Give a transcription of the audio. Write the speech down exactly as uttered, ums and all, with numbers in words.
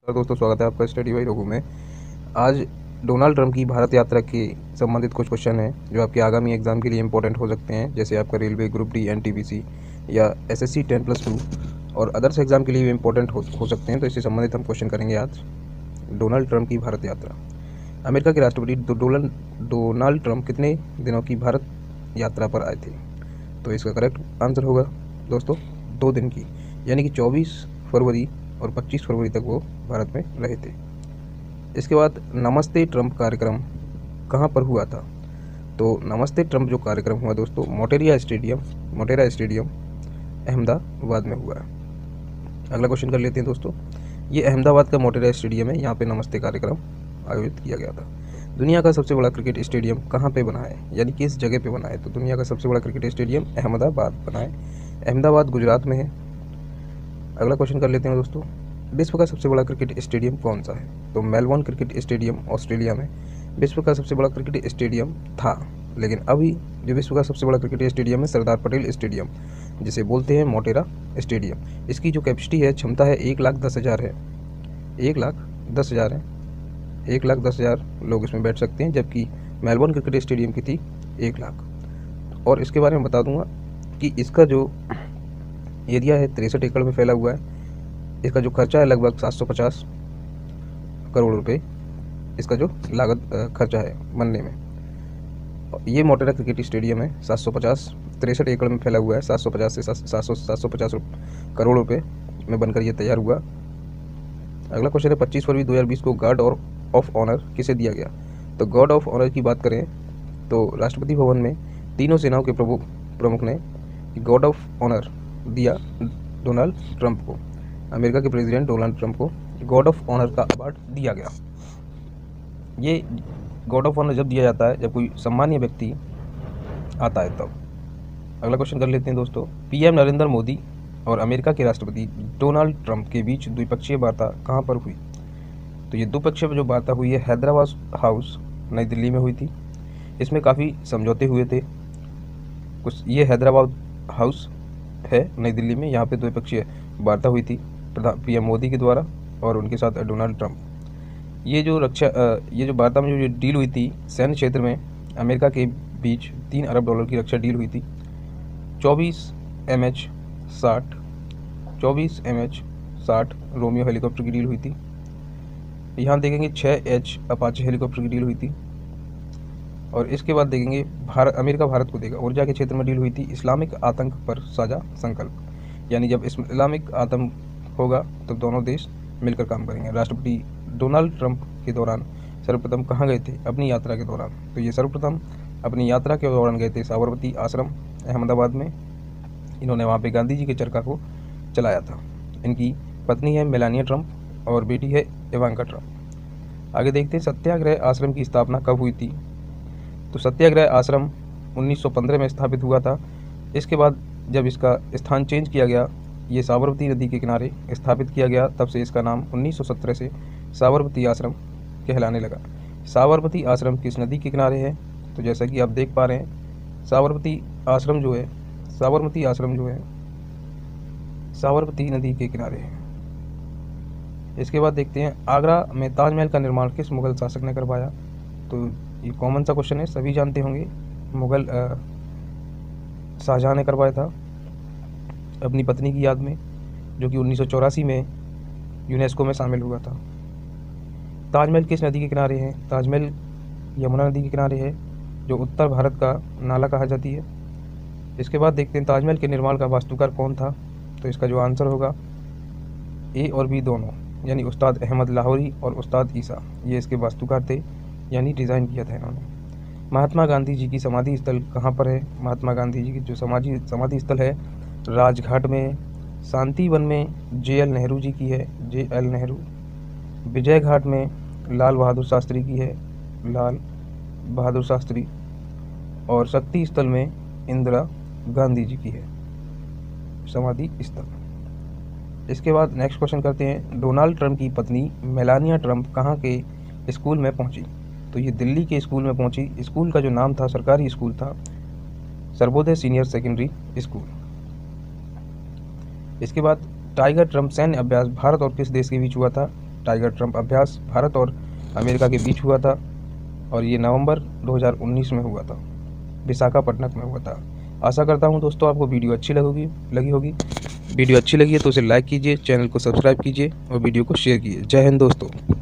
तो दोस्तों, स्वागत है आपका स्टडी बाई रघु में। आज डोनाल्ड ट्रंप की भारत यात्रा के संबंधित कुछ क्वेश्चन हैं जो आपके आगामी एग्जाम के लिए इंपॉर्टेंट हो सकते हैं, जैसे आपका रेलवे ग्रुप डी, एनटीपीसी या एसएससी टेन प्लस टू और अदर्स एग्जाम के लिए भी इंपॉर्टेंट हो, हो सकते हैं। तो इससे संबंधित हम क्वेश्चन करेंगे आज। डोनाल्ड ट्रंप की भारत यात्रा। अमेरिका के राष्ट्रपति डोनाल्ड डोनाल्ड ट्रंप कितने दिनों की भारत यात्रा पर आए थे? तो इसका करेक्ट आंसर होगा दोस्तों दो दिन की, यानी कि चौबीस फरवरी और पच्चीस फरवरी तक वो भारत में रहे थे। इसके बाद नमस्ते ट्रंप कार्यक्रम कहाँ पर हुआ था? तो नमस्ते ट्रंप जो कार्यक्रम हुआ दोस्तों, मोटेरा स्टेडियम मोटेरा स्टेडियम अहमदाबाद में हुआ है। अगला क्वेश्चन कर लेते हैं दोस्तों। ये अहमदाबाद का मोटेरा स्टेडियम है, यहाँ पे नमस्ते कार्यक्रम आयोजित किया गया था। दुनिया का सबसे बड़ा क्रिकेट स्टेडियम कहाँ पे बना है, यानी किस जगह पे बना है? तो दुनिया का सबसे बड़ा क्रिकेट स्टेडियम अहमदाबाद बना है। अहमदाबाद गुजरात में है। अगला क्वेश्चन कर लेते हैं दोस्तों। विश्व का सबसे बड़ा क्रिकेट स्टेडियम कौन सा है? तो मेलबोर्न क्रिकेट स्टेडियम ऑस्ट्रेलिया में विश्व का सबसे बड़ा क्रिकेट स्टेडियम था, लेकिन अभी जो विश्व का सबसे बड़ा क्रिकेट स्टेडियम है सरदार पटेल स्टेडियम, जिसे बोलते हैं मोटेरा स्टेडियम। इसकी जो कैपेसिटी है, क्षमता है एक लाख दस हज़ार है एक लाख दस हज़ार है एक लाख दस हज़ार लोग इसमें बैठ सकते हैं, जबकि मेलबोर्न क्रिकेट स्टेडियम की थी एक लाख। और इसके बारे में बता दूंगा कि इसका जो एरिया है तिरसठ एकड़ में फैला हुआ है। इसका जो खर्चा है लगभग सात सौ पचास करोड़ रुपए, इसका जो लागत खर्चा है बनने में। ये मोटेरा क्रिकेट स्टेडियम है, सात सौ पचास तिरसठ एकड़ में फैला हुआ है। सात सौ पचास से सात सौ सात सौ पचास करोड़ रुपए में बनकर ये तैयार हुआ। अगला क्वेश्चन है, पच्चीस फरवरी दो हज़ार बीस को गार्ड और ऑफ ऑनर किसे दिया गया? तो गार्ड ऑफ ऑनर की बात करें तो राष्ट्रपति भवन में तीनों सेनाओं के प्रमुख प्रमुख ने गार्ड ऑफ ऑनर दिया डोनाल्ड ट्रंप को। अमेरिका के प्रेसिडेंट डोनाल्ड ट्रंप को गार्ड ऑफ ऑनर का अवार्ड दिया गया। ये गार्ड ऑफ ऑनर जब दिया जाता है जब कोई सम्मानीय व्यक्ति आता है तब। अगला क्वेश्चन कर लेते हैं दोस्तों। पीएम नरेंद्र मोदी और अमेरिका के राष्ट्रपति डोनाल्ड ट्रंप के बीच द्विपक्षीय वार्ता कहाँ पर हुई? तो ये द्विपक्षीय जो वार्ता हुई है हैदराबाद हाउस नई दिल्ली में हुई थी। इसमें काफ़ी समझौते हुए थे कुछ। ये हैदराबाद हाउस है नई दिल्ली में, यहाँ पे द्विपक्षीय वार्ता हुई थी प्रधान पीएम मोदी के द्वारा और उनके साथ डोनाल्ड ट्रंप। ये जो रक्षा ये जो वार्ता में जो डील हुई थी सैन्य क्षेत्र में अमेरिका के बीच तीन अरब डॉलर की रक्षा डील हुई थी। चौबीस एम एच साठ चौबीस एम एच साठ रोमियो हेलीकॉप्टर की डील हुई थी। यहाँ देखेंगे छः एच अपाचे हेलीकॉप्टर की डील हुई थी। और इसके बाद देखेंगे भारत अमेरिका भारत को देगा ऊर्जा के क्षेत्र में डील हुई थी इस्लामिक आतंक पर साझा संकल्प, यानी जब इस्लामिक आतंक होगा तो दोनों देश मिलकर काम करेंगे। राष्ट्रपति डोनाल्ड ट्रंप के दौरान सर्वप्रथम कहाँ गए थे अपनी यात्रा के दौरान? तो ये सर्वप्रथम अपनी यात्रा के दौरान गए थे साबरमती आश्रम अहमदाबाद में। इन्होंने वहाँ पे गांधी जी के चरखा को चलाया था। इनकी पत्नी है मेलानिया ट्रंप और बेटी है इवांका ट्रंप। आगे देखते हैं सत्याग्रह आश्रम की स्थापना कब हुई थी? तो सत्याग्रह आश्रम उन्नीस सौ पंद्रह में स्थापित हुआ था। इसके बाद जब इसका स्थान चेंज किया गया, ये साबरमती नदी के किनारे स्थापित किया गया, तब से इसका नाम उन्नीस सौ सत्रह से साबरमती आश्रम कहलाने लगा। साबरमती आश्रम किस नदी के किनारे है? तो जैसा कि आप देख पा रहे हैं साबरमती आश्रम जो है साबरमती आश्रम जो है साबरमती नदी के किनारे है। इसके बाद देखते हैं आगरा में ताजमहल का निर्माण किस मुगल शासक ने करवाया? तो ये कॉमन सा क्वेश्चन है, सभी जानते होंगे। मुगल शाहजहां ने करवाया था अपनी पत्नी की याद में, जो कि उन्नीस सौ चौरासी में यूनेस्को में शामिल हुआ था। ताजमहल किस नदी के किनारे है? ताजमहल यमुना नदी के किनारे है, जो उत्तर भारत का नाला कहा जाती है। इसके बाद देखते हैं ताजमहल के निर्माण का वास्तुकार कौन था? तो इसका जो आंसर होगा ए और बी दोनों, यानी उस्ताद अहमद लाहौरी और उस्ताद ईसा, ये इसके वास्तुकार थे, यानी डिज़ाइन किया था इन्होंने। महात्मा गांधी जी की समाधि स्थल कहाँ पर है? महात्मा गांधी जी की जो समाधि समाधि स्थल है राजघाट में, शांतिवन में जे एल नेहरू जी की है, जे एल नेहरू। विजय घाट में लाल बहादुर शास्त्री की है, लाल बहादुर शास्त्री। और शक्ति स्थल में इंदिरा गांधी जी की है समाधि स्थल। इसके बाद नेक्स्ट क्वेश्चन करते हैं। डोनाल्ड ट्रंप की पत्नी मेलानिया ट्रंप कहाँ के स्कूल में पहुंची? तो ये दिल्ली के स्कूल में पहुंची। स्कूल का जो नाम था, सरकारी स्कूल था, सर्वोदय सीनियर सेकेंडरी स्कूल। इसके बाद टाइगर ट्रंप सैन्य अभ्यास भारत और किस देश के बीच हुआ था? टाइगर ट्रम्प अभ्यास भारत और अमेरिका के बीच हुआ था और ये नवंबर दो हज़ार उन्नीस में हुआ था, विशाखापट्टनम में हुआ था। आशा करता हूँ दोस्तों आपको वीडियो अच्छी लगोगी लगी होगी। वीडियो अच्छी लगी है तो उसे लाइक कीजिए, चैनल को सब्सक्राइब कीजिए और वीडियो को शेयर कीजिए। जय हिंद दोस्तों।